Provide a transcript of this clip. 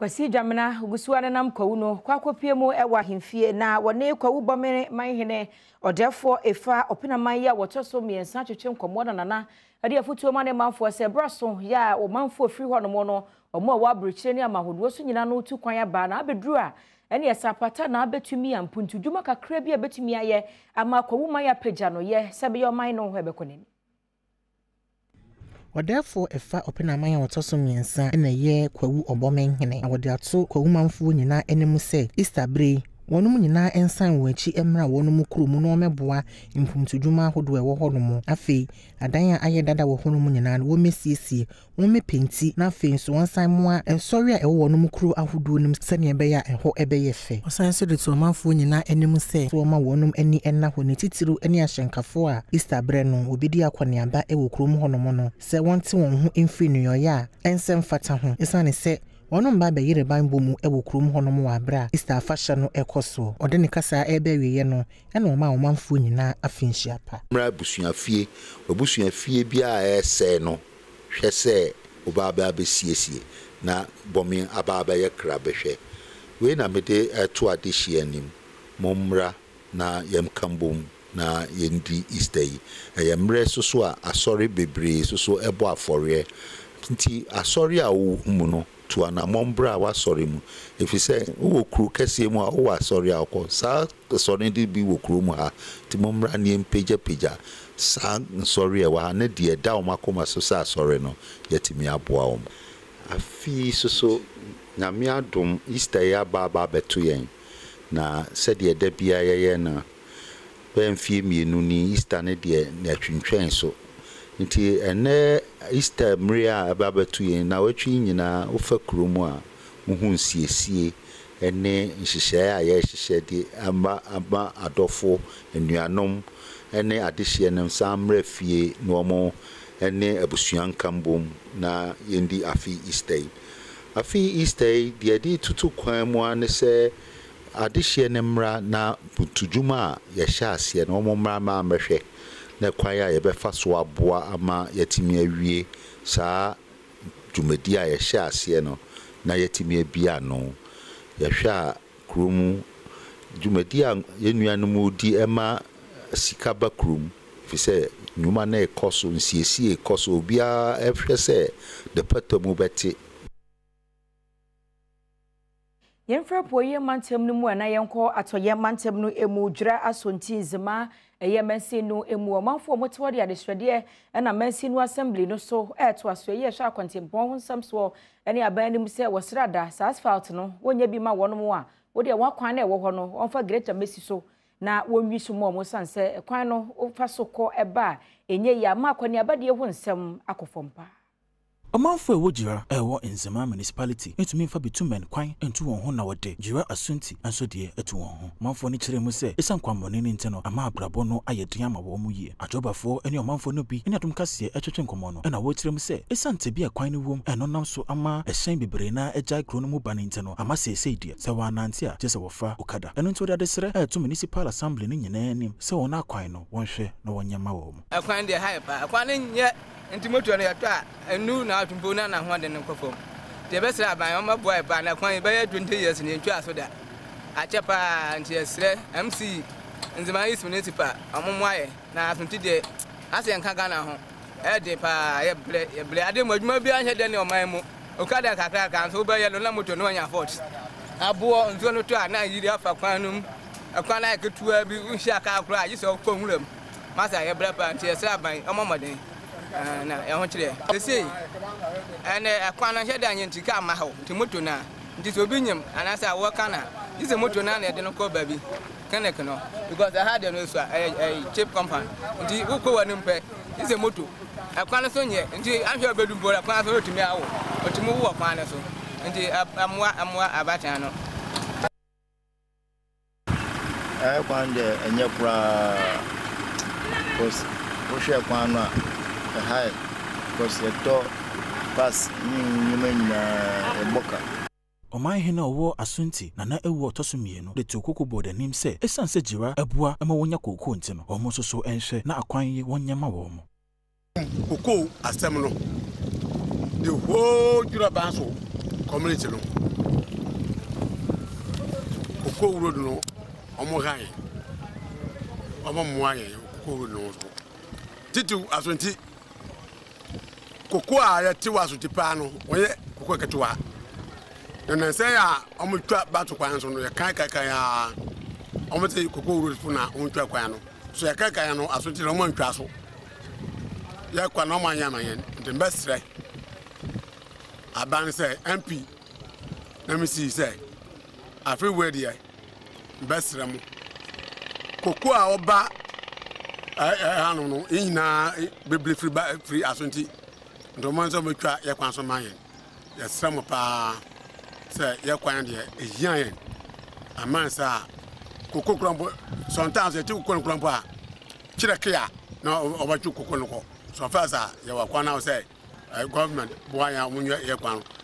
Kwasi Dwamena gusuwa nam Kwawu no kwakopie mu ewa hemfie na wone Kwawu Obomeng manhene Odeefuo efa openaman ya wotoso miensa twetwe nkomo nana ade afutuo ma ne manfo se braso ya o manfo firi ho no mo no omo wa abrichire ne amahodo so nyina no tu kwan ya ba na abeduru a ene esapata na abetumi ampuntu dwuma kakra bi abetumi aye ama Kwawu man ya pagya no ye sebe yo man no ho ebekoneni Odeefuo efa openaman ya wotoso miensa ene ye Kwawu Obomeng hene awode ato Kwawu manfo nyina enemu se Easter bre wonum nyina ensan wachi emra wonum kurumu no meboa impumtudwuma hodo ewo honom afei adan a aye dada wo honom nyina wo mesiesie wo mepenti na afei so wonsan moa ensori a ewo wonum kuru ahodo nim sene ebeya eho ebeye fe osan se de to manfo nyina enemu se so ma wonum ani enna ho ne titiru ani ahyenkafo a Easter bre no obedi akwaneaba ewo kurum honom no se wonte won ho emfiri no yoya ensem fata ho esane se wonum ba be yire ban bomu ewo kurum honom wa bra Easter fashion no ekoso ode ne kasa ebe wiye no ena o ma o manfo nyina afinhia pa mra busuafie bia ese no hwese obaba be siesie na bomi ababa ye kra behwe we na mede to adehie anim momra na yem kambom na yendi Easter yi yemre soso a asori bebre soso ebo afore nti asori a wo mu no to ana mombra wa sorry mu if you say wo kru kase mu a wo sorry akọ sa sorry di bi wo kru mu ha ti mombra ni empeja sa sorry e wa na de da o makoma so sa sorry no yetimi aboa o afi so na mi adom Easter ya baba beto yen na se de da bia ye na ben fie mienu ni Easter ne de na twintwen so nti ene Easter mria ababetu yen na watwi nyina ofa kuromu a muhu siesie ene nhihye a ye hihye de amba adofo enuanom ene adehye nem samra fie no mo ene abusuan kambom na yendi afi Easter de ade tutu kwan mu ane se adehye nemra na butudwuma ye hya ase no mo mra ma amhwe na kwaya ye befa so aboa ama yetimi awie saa dwumadi a ye hya ase no na yetimi abia no ye hwa krumu dwumadi a yenuanom di ema sikaba krum fi se nyuma na ekoso nsiesie ekoso obia ehwe se de patomu beti Yemfra poye mantem no mu ana yenko atoye mantem no emu dwira asontinzema eye mansi no emu omanfo moto de adesrede na mansi no assembly no so eto aso ye hwa kwantempon ho samso ene aban nim se wosrada sa asphalt no wonya bi ma wonom a wo de wakwan na ewo ho no onfa greater mesi so na wonwi so mo sanse kwan no ofa so ko eba enye ya ma akwani abade ho nsem akofompa Omanfo ewo jira ewo Nzema municipality etumi mfa bitumen kwan entu won ho na wode jira asunti anso de etu won ho manfo ni kire mu se esan kwambone ni nteno ama abrabo no ayeduan ma wo mu yie ajobafo ene omanfo no bi ene adom kase etwetwe nkomo no ena wo kire mu se esan tebi akwan ni wom eno nam so ama ehyen bebre na ejai kro no mu ba ni nteno ama se die se wa nanti a jese wofa okada eno nto de adesere etu municipal assembly ni nyina anim se won akwan no wonhwe na wonyama wo mu akwan de hype akwan nye nti moto no yato a enu na atumbo na ho de nkofom de besra aban o maboy ba na kwan be 20 years ni ntwa so da achepa nti esre MC Nzema East Municipal amomwaye na asunti de ase nka Ghana ho e de pa ye ble ade modwuma bi anhe de ne oman mu okada kakra kan so be ye na moto no nya fault abo nzo no to a na yiri afa kwanum akwan na ketua bi unhia ka akra yi so konwuram masa ye ble pa nti esre aban omomoden na e ho kire sei ene akwan na hede anyi ntika ama ha nti moto na nti so binyem anasa wo kana ise moto na na de no ko babi kanek no because I had no so cheap company nti ukwo wani mpe ise moto akwan so nye nti ahwe obedu bora akwan so otumi awo otumi wo akwan so nti amwa abacha no kwan de enye kura cause wo hwe kwan no high because it pass nyumenya eboka Oman hena owo asunti na ewo otoso mienu de tokoko board nim se esanse jira abua ema wonya kokko nti no omo so enhwe na akwan yi wonyama wo mo kokko asem no the whole jura banso community no Koko road no omo han omo moa yen Koko road no titu asonti Koko a ya ti wasoti pa no woye Koko ketewa na say ya omo twa batu kwan so no ya kan ya omo te Koko road fu na on twa kwan no so ya kan ya no asonti no mo ntwa so ya kwa no manya manyen the best right aban say MP let me see say afi where there best ram Koko a oba hanu no ina beble free asonti ndo manzo metwa ya kwan so manyen ya sram pa say ya kwan de ehian aman sa Koko krambo sometimes e ti Koko krambo a kirekia na oba chu Koko no so far as ya wa kwan now say government boy ya munye ya kwan